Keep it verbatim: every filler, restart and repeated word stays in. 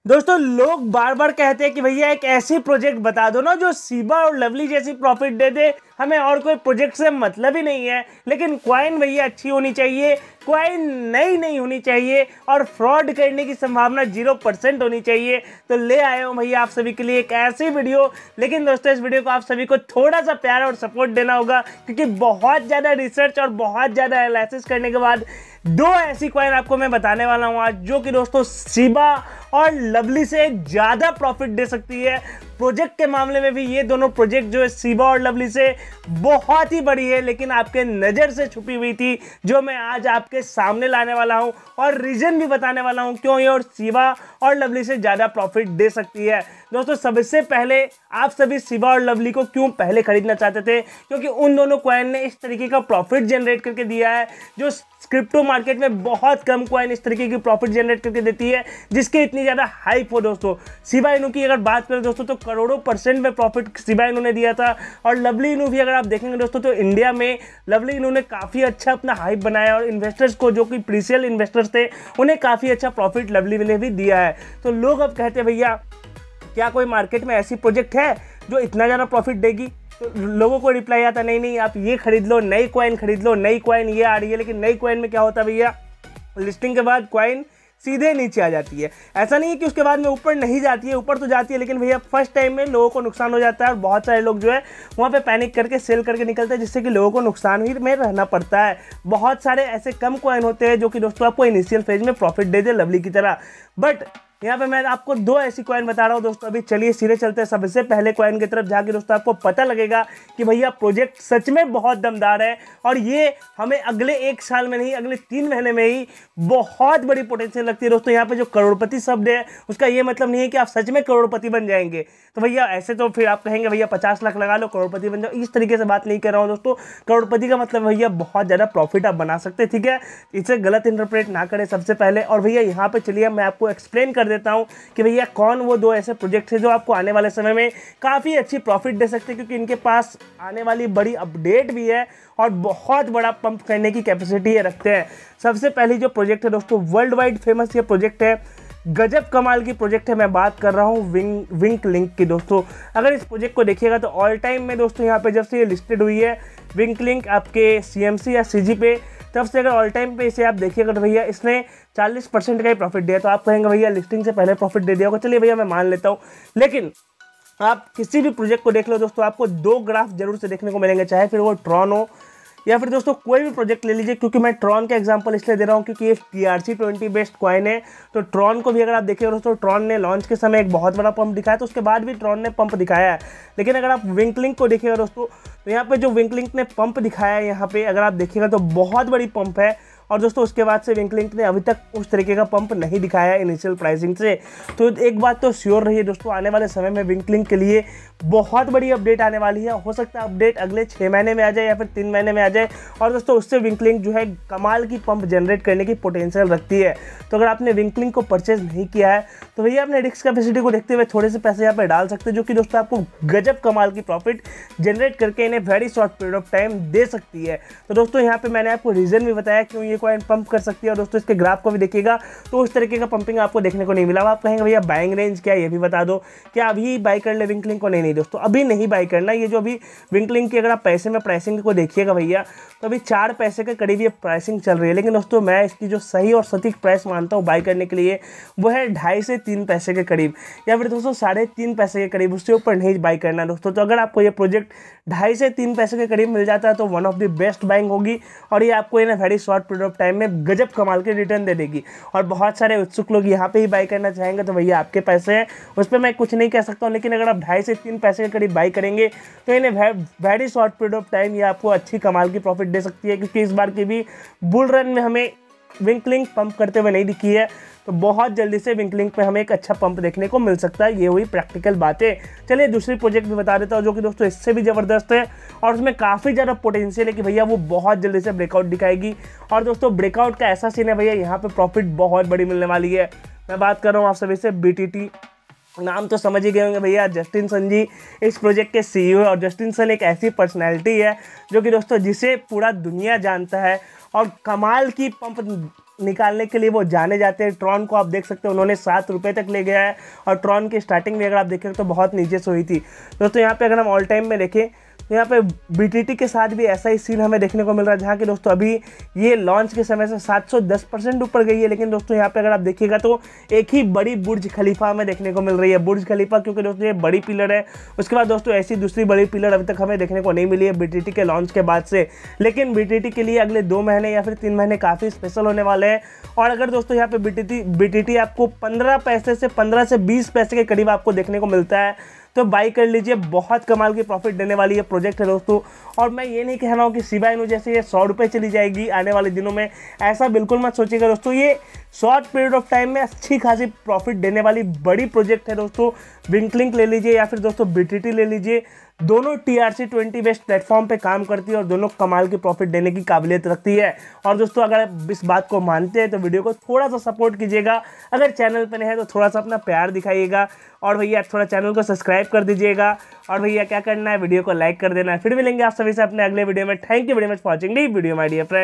दोस्तों लोग बार बार कहते हैं कि भैया एक ऐसी प्रोजेक्ट बता दो ना जो शिबा और लवली जैसी प्रॉफिट दे दे, हमें और कोई प्रोजेक्ट से मतलब ही नहीं है। लेकिन कॉइन भैया अच्छी होनी चाहिए, कॉइन नई नहीं होनी चाहिए और फ्रॉड करने की संभावना जीरो परसेंट होनी चाहिए। तो ले आए हूँ भैया आप सभी के लिए एक ऐसी वीडियो। लेकिन दोस्तों इस वीडियो को आप सभी को थोड़ा सा प्यार और सपोर्ट देना होगा, क्योंकि बहुत ज़्यादा रिसर्च और बहुत ज़्यादा एनालिसिस करने के बाद दो ऐसी कॉइन आपको मैं बताने वाला हूँ आज, जो कि दोस्तों शिबा और लवली से ज़्यादा प्रॉफिट दे सकती है। प्रोजेक्ट के मामले में भी ये दोनों प्रोजेक्ट जो है शिबा और लवली से बहुत ही बड़ी है, लेकिन आपके नज़र से छुपी हुई थी, जो मैं आज आपके सामने लाने वाला हूं और रीज़न भी बताने वाला हूं क्यों ये और शिबा और लवली से ज़्यादा प्रॉफिट दे सकती है। दोस्तों सबसे पहले आप सभी शिबा और लवली को क्यों पहले खरीदना चाहते थे? क्योंकि उन दोनों कॉइन ने इस तरीके का प्रॉफिट जनरेट करके दिया है, जो क्रिप्टो मार्केट में बहुत कम कॉइन इस तरीके की प्रॉफिट जनरेट करके देती है, जिसके इतनी ज़्यादा हाइप हो। दोस्तों शिबा इनू की अगर बात करें दोस्तों, तो करोड़ों परसेंट में प्रॉफिट शिबा इनू ने दिया था। और लवली इनू भी अगर आप देखेंगे दोस्तों, तो इंडिया में लवली इनू ने काफ़ी अच्छा अपना हाइप बनाया और इन्वेस्टर्स को, जो कि प्रीशियल इन्वेस्टर्स थे, उन्हें काफ़ी अच्छा प्रॉफिट लवली ने भी दिया है। तो लोग अब कहते हैं भैया क्या कोई मार्केट में ऐसी प्रोजेक्ट है जो इतना ज़्यादा प्रॉफिट देगी? तो लोगों को रिप्लाई आता नहीं नहीं आप ये खरीद लो, नई कॉइन खरीद लो, नई कॉइन ये आ रही है। लेकिन नई कॉइन में क्या होता है भैया, लिस्टिंग के बाद कॉइन सीधे नीचे आ जाती है। ऐसा नहीं है कि उसके बाद में ऊपर नहीं जाती है, ऊपर तो जाती है, लेकिन भैया फर्स्ट टाइम में लोगों को नुकसान हो जाता है और बहुत सारे लोग जो है वहाँ पे पैनिक करके सेल करके निकलते हैं, जिससे कि लोगों को नुकसान ही में रहना पड़ता है। बहुत सारे ऐसे कम कॉइन होते हैं जो कि दोस्तों आपको इनिशियल फेज में प्रॉफिट दे दे, लवली की तरह। बट यहाँ पे मैं आपको दो ऐसी कॉइन बता रहा हूँ दोस्तों। अभी चलिए सीधे चलते हैं सबसे पहले कॉइन की तरफ, जाके दोस्तों आपको पता लगेगा कि भैया प्रोजेक्ट सच में बहुत दमदार है और ये हमें अगले एक साल में नहीं, अगले तीन महीने में ही बहुत बड़ी पोटेंशियल लगती है। दोस्तों यहाँ पे जो करोड़पति शब्द है, उसका ये मतलब नहीं है कि आप सच में करोड़पति बन जाएंगे। तो भैया ऐसे तो फिर आप कहेंगे भैया पचास लाख लगा लो करोड़पति बन जाओ, इस तरीके से बात नहीं कर रहा हूँ दोस्तों। करोड़पति का मतलब भैया बहुत ज़्यादा प्रॉफिट आप बना सकते हैं, ठीक है? इसे गलत इंटरप्रेट ना करें सबसे पहले। और भैया यहाँ पे चलिए मैं आपको एक्सप्लेन कर देता हूँ कि भैया कौन वो दो ऐसे प्रोजेक्ट है जो आपको आने वाले समय में काफ़ी अच्छी प्रॉफिट दे सकते हैं, क्योंकि इनके पास आने वाली बड़ी अपडेट भी है और बहुत बड़ा पंप करने की कैपेसिटी रखते हैं। सबसे पहली जो प्रोजेक्ट है दोस्तों, वर्ल्ड वाइड फेमस ये प्रोजेक्ट है, गजब कमाल की प्रोजेक्ट है। मैं बात कर रहा हूँ विंक विंक लिंक की। दोस्तों अगर इस प्रोजेक्ट को देखिएगा तो ऑल टाइम में दोस्तों यहाँ पे जब से ये लिस्टेड हुई है विंक लिंक आपके सीएमसी या सीजी पे, तब से अगर ऑल टाइम पे इसे आप देखिएगा तो भैया इसने चालीस परसेंट का ही प्रॉफिट दिया। तो आप कहेंगे भैया लिस्टिंग से पहले प्रॉफिट दे दिया होगा, चलिए भैया मैं मान लेता हूँ। लेकिन आप किसी भी प्रोजेक्ट को देख लो दोस्तों, आपको दो ग्राफ जरूर से देखने को मिलेंगे, चाहे फिर वो ट्रॉन हो या फिर दोस्तों कोई भी प्रोजेक्ट ले लीजिए। क्योंकि मैं ट्रॉन का एग्जांपल इसलिए दे रहा हूँ क्योंकि ये T R C twenty based coin है। तो ट्रॉन को भी अगर आप देखिएगा दोस्तों, ट्रॉन ने लॉन्च के समय एक बहुत बड़ा पंप दिखाया, तो उसके बाद भी ट्रॉन ने पंप दिखाया है। लेकिन अगर आप विंक लिंक को देखिएगा दोस्तों, तो यहाँ पे जो विंक लिंक ने पंप दिखाया है, यहाँ पे अगर आप देखिएगा तो बहुत बड़ी पंप है। और दोस्तों उसके बाद से विंक लिंक ने अभी तक उस तरीके का पंप नहीं दिखाया है इनिशियल प्राइसिंग से। तो एक बात तो श्योर रही है दोस्तों, आने वाले समय में विंक लिंक के लिए बहुत बड़ी अपडेट आने वाली है। हो सकता है अपडेट अगले छः महीने में आ जाए या फिर तीन महीने में आ जाए। और दोस्तों उससे विंक लिंक जो है कमाल की पंप जनरेट करने की पोटेंशियल रखती है। तो अगर आपने विंक लिंक को परचेज नहीं किया है तो भैया अपने रिस्क कैपेसिटी को देखते हुए थोड़े से पैसे यहाँ पर डाल सकते हैं, जो कि दोस्तों आपको गजब कमाल की प्रॉफिट जनरेट करके इन्हें very short period of time दे सकती है। तो दोस्तों यहाँ पे मैंने आपको रीज़न भी बताया क्यों ये कॉइन पंप कर सकती है। और दोस्तों इसके ग्राफ को भी देखिएगा तो उस तरीके का पंपिंग आपको देखने को नहीं मिला। आप कहेंगे भैया बाइंग रेंज क्या है, ये भी बता दो, क्या अभी बाई कर ले विंक लिंक को? नहीं नहीं दोस्तों, अभी नहीं बाई करना। ये जो अभी विंक लिंक की अगर आप पैसे में प्राइसिंग को देखिएगा भैया, तो अभी चार पैसे के करीब ये प्राइसिंग चल रही है। लेकिन दोस्तों मैं इसकी जो सही और सटीक प्राइस मानता हूँ बाई करने के लिए, वो है ढाई से तीन पैसे के करीब, या फिर दोस्तों साढ़े तीन पैसे के करीब। उससे ऊपर नहीं बाई करना दोस्तों। तो अगर आपको ये प्रोजेक्ट ढाई से तीन पैसे के करीब मिल जाता है तो one of the best buying होगी, और ये आपको in very short period of time में गजब कमाल के रिटर्न दे देगी। और बहुत सारे उत्सुक लोग यहाँ पे ही बाई करना चाहेंगे, तो भैया आपके पैसे हैं, उस पर मैं कुछ नहीं कह सकता हूँ। लेकिन अगर आप ढाई से तीन पैसे के करीब बाई करेंगे तो इन्हें very short period of time ये आपको अच्छी कमाल की प्रॉफिट दे सकती है। क्योंकि इस बार की भी बुल रन में हमें विंक लिंक पंप करते हुए नहीं दिखी है, तो बहुत जल्दी से विंक लिंक पे हमें एक अच्छा पंप देखने को मिल सकता है। ये हुई प्रैक्टिकल बातें। चलिए दूसरी प्रोजेक्ट भी बता देता हूँ, जो कि दोस्तों इससे भी ज़बरदस्त है और उसमें काफ़ी ज़्यादा पोटेंशियल है कि भैया वो बहुत जल्दी से ब्रेकआउट दिखाएगी। और दोस्तों ब्रेकआउट का ऐसा सीन है भैया, यहाँ पे प्रॉफिट बहुत बड़ी मिलने वाली है। मैं बात कर रहा हूँ आप सभी से बी टी टी। नाम तो समझ ही गए होंगे भैया, जस्टिन सन जी इस प्रोजेक्ट के सीईओ है। और जस्टिन सन एक ऐसी पर्सनैलिटी है जो कि दोस्तों जिसे पूरा दुनिया जानता है और कमाल की पंप निकालने के लिए वो जाने जाते हैं। ट्रॉन को आप देख सकते हैं उन्होंने सात रुपये तक ले गया है और ट्रॉन की स्टार्टिंग में अगर आप देखें तो बहुत नीचे से हुई थी। दोस्तों यहाँ पे अगर हम ऑल टाइम में देखें तो यहाँ पे बीटीटी के साथ भी ऐसा ही सीन हमें देखने को मिल रहा है, जहाँ कि दोस्तों अभी ये लॉन्च के समय से सात सौ दस परसेंट ऊपर गई है। लेकिन दोस्तों यहाँ पे अगर आप देखिएगा तो एक ही बड़ी बुर्ज खलीफा हमें देखने को मिल रही है, बुर्ज खलीफा, क्योंकि दोस्तों ये बड़ी पिलर है। उसके बाद दोस्तों ऐसी दूसरी बड़ी पिलर अभी तक हमें देखने को नहीं मिली है बीटीटी के लॉन्च के बाद से। लेकिन बीटीटी के लिए अगले दो महीने या फिर तीन महीने काफ़ी स्पेशल होने वाले हैं। और अगर दोस्तों यहाँ पे बीटीटी बीटीटी आपको पंद्रह पैसे से पंद्रह से बीस पैसे के करीब आपको देखने को मिलता है तो बाई कर लीजिए, बहुत कमाल की प्रॉफिट देने वाली ये प्रोजेक्ट है दोस्तों। और मैं ये नहीं कह रहा हूँ कि शिबा इनू जैसे ये सौ रुपये चली जाएगी आने वाले दिनों में, ऐसा बिल्कुल मत सोचिएगा दोस्तों। ये शॉर्ट पीरियड ऑफ टाइम में अच्छी खासी प्रॉफिट देने वाली बड़ी प्रोजेक्ट है दोस्तों। विंकलिंक ले लीजिए या फिर दोस्तों बीटीटी ले लीजिए, दोनों T R C twenty best platform पे काम करती है और दोनों कमाल की प्रॉफिट देने की काबिलियत रखती है। और दोस्तों अगर आप इस बात को मानते हैं तो वीडियो को थोड़ा सा सपोर्ट कीजिएगा, अगर चैनल पे नहीं है तो थोड़ा सा अपना प्यार दिखाइएगा और भैया थोड़ा चैनल को सब्सक्राइब कर दीजिएगा। और भैया क्या करना है, वीडियो को लाइक कर देना है। फिर मिलेंगे आप सभी से अपने अगले वीडियो में। Thank you very much for watching the video my dear friend.